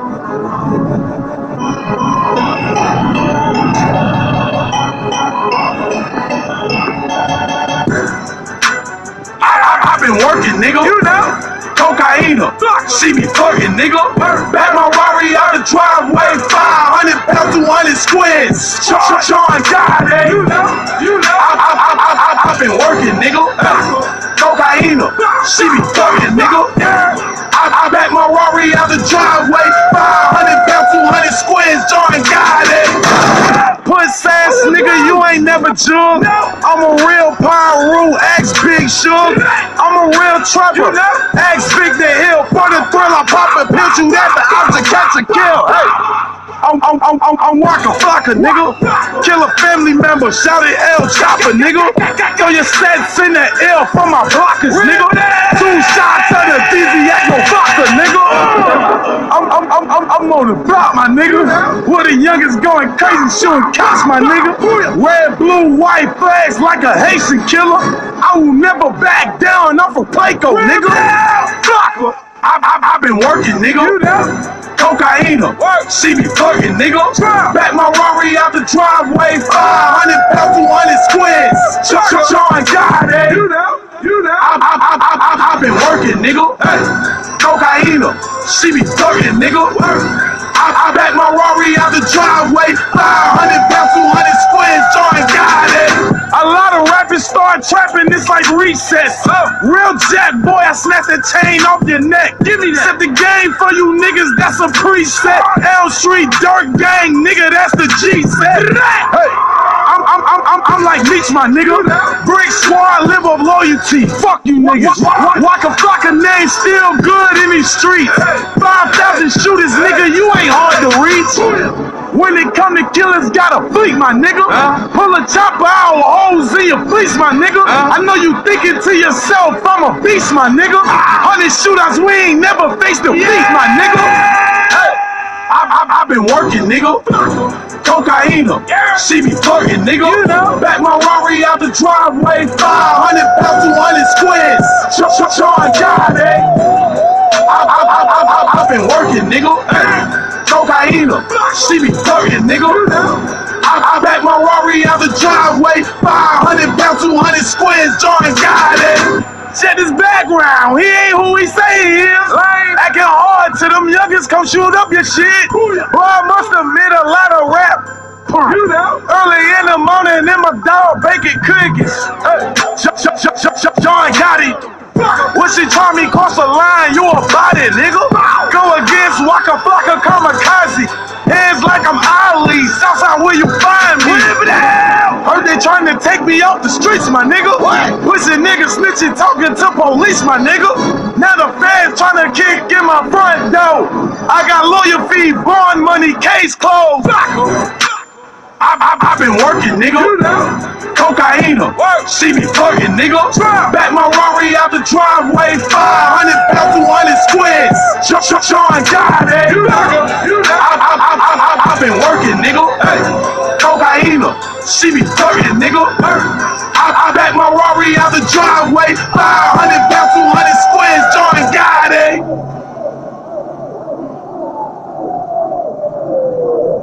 I've been working, nigga. You know. Cocaine, she be fucking, nigga. Back my Rari out the driveway, 500 pounds, 200 squares. Sean Gotti, you know. I've been working, nigga. Cocaine, she be fucking, nigga. I back my Rari out the driveway, 500 pounds, 200 squares. Sean Gotti. Puss ass nigga, you ain't never jug. I'm a real Pyro, ask Big Shug. I'm a real trapper, ask Big the Hill. For the thrill, I pop a pill, you at the out to catch a kill. Hey, I'm Waka Flocka, nigga. Kill a family member, shout it El Chopper, nigga. Throw your sets in the L for my blockers, nigga. 2 shots of the Diziaco vodka, nigga. I'm on the block, my nigga. Where the youngest going crazy, shooting cops, my nigga. Red, blue, white flags like a Haitian killer. I will never back down. I'm from Placo, nigga. I've been working, nigga. Cocaine, she be fucking, nigga. Back my Rari out the driveway, 500 pounds, 200 squares. Sean Gotti, you know. I've been working, nigga. Cocaine, she be fucking, nigga. I back my Rari out the driveway, 500 pounds, 200 squares. Sean Gotti. A lot of rappers start trapping, it's like recess. Real jack boy, I snap the chain off your neck. Give me that. Set the game for you niggas, that's a preset. L Street Dirt Gang, nigga, that's the G set. Hey, I'm like Meech, my nigga. Brick Squad, live of loyalty. Fuck you niggas. Waka Flocka name still good in these streets. 5,000 shooters, nigga, you ain't hard to reach. When it come to killers, got a fleet, my nigga. Pull a chopper out, holes in your fleece, my nigga. I know you thinking to yourself, I'm a beast, my nigga. 100 shootouts, we ain't never faced a beat, my nigga. Hey, I've been working, nigga. Cocaine, she be fucking, nigga. Back my Rari out the driveway, 500 pounds, 200 squares. Sean Gotti. I've been working, nigga. Cocaine, she be fucking, nigga. I back my Rari out the driveway, 500 pounds, 200 squares. Sean Gotti. Check his background, he ain't who he say he is. Acting hard to them youngins, come shoot up your shit. Boy, I must admit a lot of rap. Early in the morning, in my dog baking cookies. Sean Gotti. When she try me cross the line, you a body, nigga. Go against Waka Flocka Kamikaze. Hands like I'm Ali. Southside, where you find me? Heard they trying to take me off the streets, my nigga. Pussy niggas snitching, talking to police, my nigga. Now the feds trying to kick in my front door. I got lawyer fee, bond money, case closed. I've been working, nigga. Cocaine, she be fucking, nigga. Back my Rari out the driveway, 500 pounds, 200 squares. Sean Gotti. I've been working, nigga. Cocaine, she be fucking, nigga. I back my Rari out the driveway, 500 pounds, 200 squares. Sean Gotti.